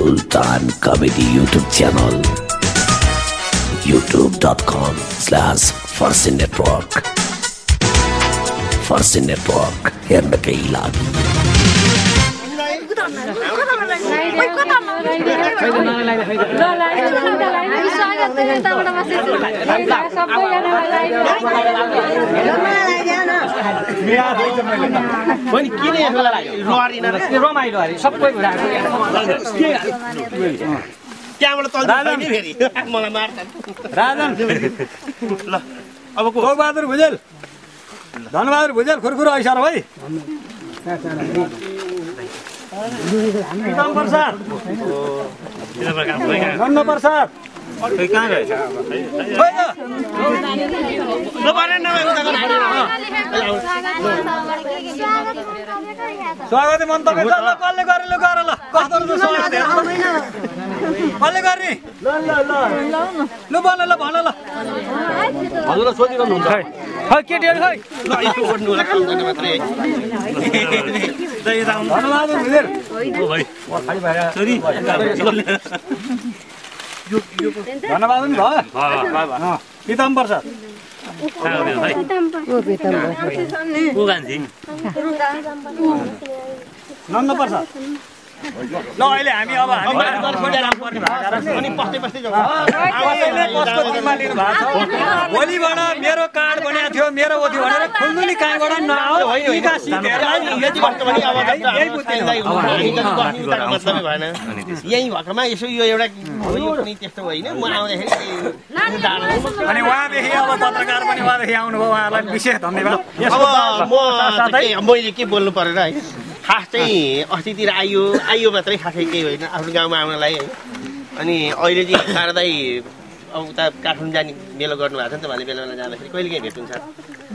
Sultan Comedy YouTube channel. youtube.com/Farsi Network. Farsi Network. हेर्न केही लाग्यो बहादुर भुजेल धनबहादुर भुजेल खुरखुर आइसार भाइ गीतम प्रसाद नन्द प्रसाद कहाँ गए स्वागत मन्तव्य कसले गरे ल गर ल कस्तो स्वागत कसले गर्ने ल भन ल भन ल हजुरलाई सोधिरहनु हुन्छ खै केटीहरू खै ल यसो गर्नु होला काम गर्ने मात्रै धन्यवाद भुजेल ओ भाइ खाली भएर छोरी धन्यवाद नि भयो गीतम प्रसाद नन्द प्रसाद ल अहिले हामी अब भोलिबाट मेरो कार्ड बनिएको थियो मेरो ओथी भनेर खुल्दुली कहाँबाट यही भएकोमा यसो यो एउटा त्यस्तो होइन म आउँदाखेरि अनि उहाँदेखि अब पत्रकार पनि उहाँदेखि आउनुभयो उहाँलाई विशेष धन्यवाद। अब मैले के बोल्नु परेर है खास चाहिँ अस्तितिर आइयो मात्रै खासै केही होइन आफ्नो गाउँमा आउनलाई है। अनि अहिले चाहिँ शारदाई अब उता काठमाडौँ जाने मेलो गर्नुभएको छ नि त भने बेला बेला जाँदाखेरि कहिले काहीँ भेट हुन्छ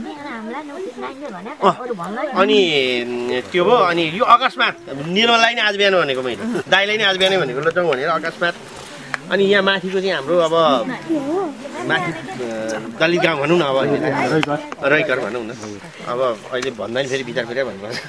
अनि त्यो भयो। अनि यो अकस्मात निर्मललाई नै आज बिहान भनेको मैले दाइलाई नै आज बिहानै भनेको ल जाउँ भनेर अकस्मात। अनि यहाँ माथिको चाहिँ हाम्रो अब माथि दलित गाउँ भनौँ न अब रैकर भनौँ न अब अहिले भन्दा नि फेरि विचार फेरि भन्नुपर्छ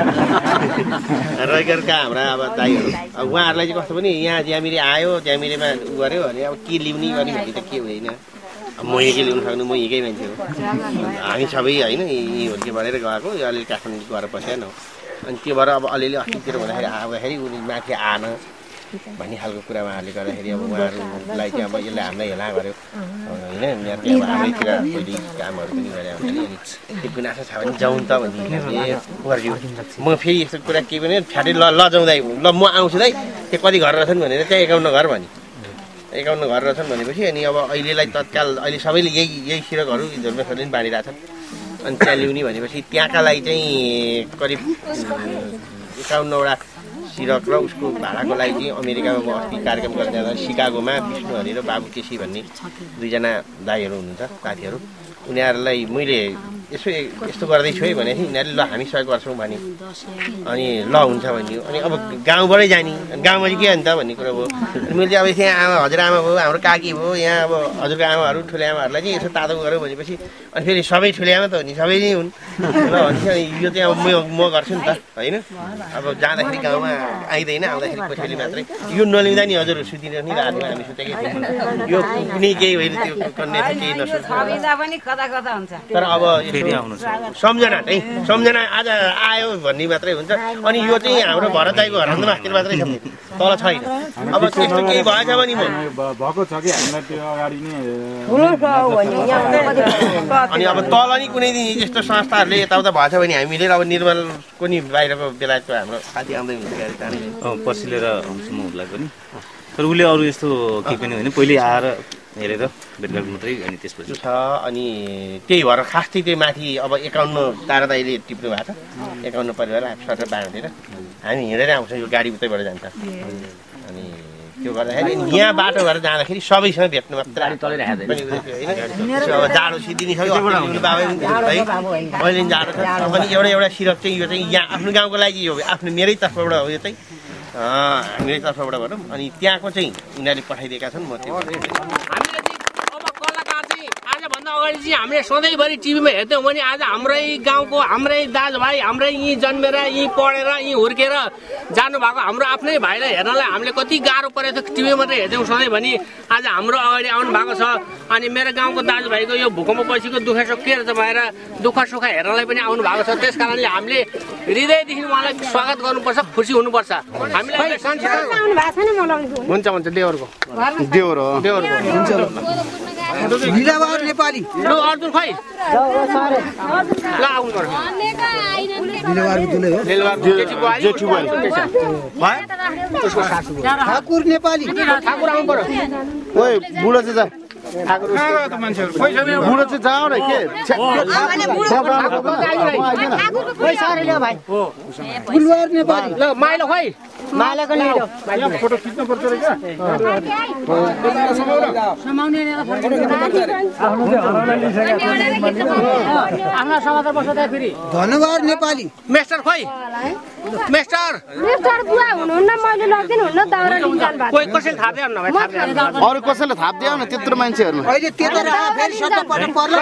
रैकरका हाम्रा अब दाइहरू अब उहाँहरूलाई चाहिँ कस्तो पनि यहाँ ज्यामिरे आयो ज्यामिरेमा उ गऱ्यो भने अब के लिउने गर्ने भने त के होइन अब म एकै ल्याउनु सक्नु म एकै मान्छे हो हामी सबै होइन यी हुर्के भनेर गएको अलिअलि काठमाडौँ गएर बसेन हो। अनि त्यो भएर अब अलिअलि अस्तितिर हुँदाखेरि आउँदाखेरि उनी माथि आएन भन्ने खालको कुरा उहाँहरूले गर्दाखेरि अब उहाँहरूलाई चाहिँ अब यसलाई हामीलाई हेला गऱ्यो होइन उनीहरूले अब हाम्रैतिर पहिले कामहरू पनि गरे अनि त्यो गुनासो छ भने जाउँ त भन्ने म फेरि यस्तो कुरा केही पनि फ्याटै लजाउँदै ल म आउँछु है त्यो कति घर रहेछन् भनेर त्यहाँ 51 घर भने 51 घर रहेछन् भनेपछि अनि अब अहिलेलाई तत्काल अहिले सबैले यही सिरकहरू धर्मेश्वरले पनि बाँडिरहेछन् अनि त्यहाँ ल्याउने भनेपछि त्यहाँका लागि चाहिँ करिब 51वटा सिरक र उसको भाडाको लागि चाहिँ अमेरिकामा म अस्ति कार्यक्रम गर्न जाँदा सिकागोमा विष्णु हरि र बाबु केसी भन्ने दुईजना दाइहरू हुनुहुन्छ साथीहरू उनीहरूलाई मैले यस्तो गर्दैछु है भनेपछि उनीहरूले ल हामी सहयोग गर्छौँ भने अनि ल हुन्छ भन्यो। अनि अब गाउँबाटै जाने गाउँमा चाहिँ के हो नि त भन्ने कुरा भयो। अनि मैले अब यहाँ आमा हजुरआमा भयो हाम्रो काकी भयो यहाँ अब हजुरको आमाहरू ठुले आमाहरूलाई चाहिँ यसो तातो गऱ्यो भनेपछि अनि फेरि सबै ठुले आमा त हो नि सबै नै हुन् ल भनेपछि अनि यो चाहिँ अब म गर्छु नि त होइन। अब जाँदाखेरि गाउँमा आइँदैन आउँदाखेरि कसैले मात्रै यो नलिँदा नि हजुर सुतिन नि रातमा हामी सुतेकै थियौँ यो कुनै केही होइन त्यो कन्या केही नसुत्छ तर अब सम्झना है सम्झना आज आयो भन्ने मात्रै हुन्छ। अनि यो चाहिँ हाम्रो भरत दाइको घरमा माथि मात्रै छ तल छैन। अब त्यस्तो केही भएछ भने म भएको छ कि हामीलाई त्यो अगाडि नै अनि अब तल नि कुनै दिन यस्तो संस्थाहरूले यताउता भएछ भने हामी मिलेर अब निर्मलको नि बाहिरको बेलायतको हाम्रो साथी आउँदै हुन्छ गाडी पर्सिलेर आउँछु म उसलाई पनि तर उसले अरू यस्तो केही पनि होइन पहिले आएर हेरेर भेटघाट मात्रै अनि त्यसपछि छ। अनि त्यही भएर खास चाहिँ त्यही माथि अब 51 तारादाइले टिप्नु भएको छ 51 परिवार सर बाँडेर हामी हिँडेर आउँछौँ यो गाडी उतैबाट जान्छ। अनि त्यो गर्दाखेरि यहाँ बाटो भएर जाँदाखेरि सबैसँग भेट्नु मात्र अब जाडो सिद्धिने छ बाबा अहिले जाडो छ। अनि एउटा सिरक चाहिँ यो चाहिँ यहाँ आफ्नो गाउँको लागि यो आफ्नो मेरै तर्फबाट हो यो चाहिँ मेरै तर्फबाट भनौँ। अनि त्यहाँको चाहिँ उनीहरूले पठाइदिएका छन् म त्यो अगाडि चाहिँ हामीले सधैँभरि टिभीमा हेर्थ्यौँ भने आज हाम्रै गाउँको हाम्रै दाजुभाइ हाम्रै यहीँ जन्मेर यहीँ पढेर यहीँ हुर्केर जानुभएको हाम्रो आफ्नै भाइलाई हेर्नलाई हामीले कति गाह्रो परेको थियो टिभी मात्रै हेर्थ्यौँ सधैँ भनी आज हाम्रो अगाडि आउनु भएको छ अनि मेरो गाउँको दाजुभाइको यो भूकम्प पछिको दुःख सुख के रहेछ भनेर दुःख सुख हेर्नलाई पनि आउनु भएको छ त्यस कारणले हामीले हृदयदेखि उहाँलाई स्वागत गर्नुपर्छ खुसी हुनुपर्छ हामीलाई हुन्छ देवरको देवर हो लीलाबहादुर नेपाली ल अर्जुन खोइ ल आउनु पर्छ जेठी बुहारी ठाकुर नेपाली ठाकुर आउनु पर्यो ओइ बुढो चाहिँ जा बुढो चाहिँ जाऊ न के फुलवार नेपाली ल माइलो खोइ मालाको ल्याइलो फोटो खिच्नु पर्छ रे क्या धनवार नेपाली मेस्टर खोइ मेस्टर बुवा हुनुहुन्न मैले लगिदिनु हुन्न दाउरा लिन्छन् भाइ कोही कसैले थाहा दिएन भाइ अरू कसैले थाप दियो न त्यत्रो मान्छेहरुमा अहिले त्यता फेरि सट्टा पटक पर्ला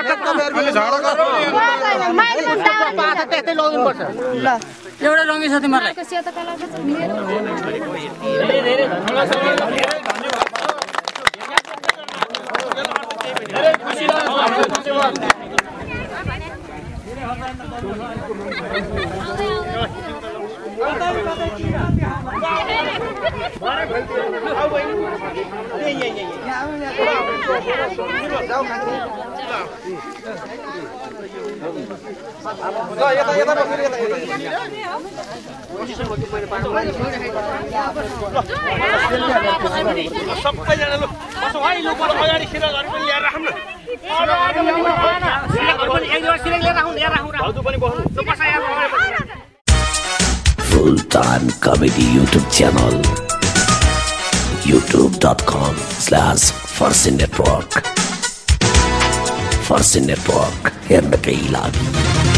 त्यस्तै लगिनु पर्छ ल एउटा रङ्गी छ तिमीलाई सेतो कलरको छ सबैजना लु बसौ है लु अगाडि सिराहरू पनि ल्याएर राखौँ न Sultan Comedy YouTube channel youtube.com/Farsi Network हेर्न केही लाग्यो